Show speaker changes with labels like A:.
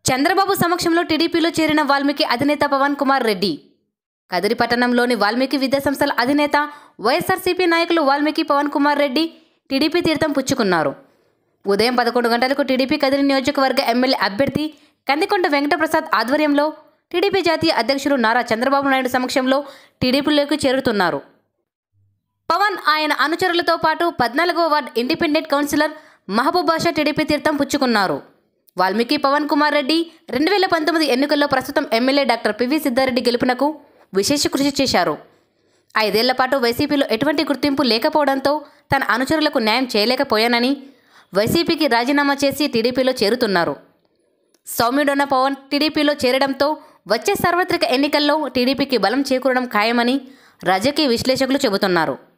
A: చంద్రబాబు సమక్షంలో టీడీపీలో చేరిన వాల్మీకి అధినేత పవన్ కుమార్ రెడ్డి. కదిరి పట్టణంలోని వాల్మీకి విద్యాసంస్థల అధినేత వైఎస్ఆర్సీపీ నాయకులు వాల్మీకి పవన్ కుమార్ రెడ్డి టీడీపీ తీర్థం పుచ్చుకున్నారు. ఉదయం 11 గంటలకు టీడీపీ కదిరి నియోజకవర్గ ఎమ్మెల్యే అభ్యర్థి కందికొండ వెంకటప్రసాద్ ఆధ్వర్యంలో టీడీపీ జాతీయ అధ్యక్షులు నారా చంద్రబాబు నాయుడు సమక్షంలో టీడీపీలోకి చేరుతున్నారు. పవన్ ఆయన అనుచరులతో పాటు 14వ ward independent councillor Mahaboob Basha TDP తీర్థం పుచ్చుకున్నారు. వాల్మీకి పవన్ కుమార్ రెడ్డి 2019 ఎన్నికల్లో ప్రస్తుతం ఎమ్మెల్యే డాక్టర్ పివి సిద్ధారెడ్డి గెలుపునకు విశేష కృషి చేశారు. 5 ఏళ్ల పాటు వైసీపీలో ఎటువంటి గుర్తింపు లేకపోవడంతో తన అనుచరులకు న్యాయం చేయలేకపోయానని వైసీపీకి రాజీనామా చేసి టీడీపీలో చేరుతున్నారు. సౌమ్యుడన్న పవన్ టీడీపీలో చేరడంతో వచ్చే సార్వత్రిక ఎన్నికల్లో టీడీపీకి బలం చేకూరడం ఖాయమని రాజకీయ విశ్లేషకులు చెబుతున్నారు.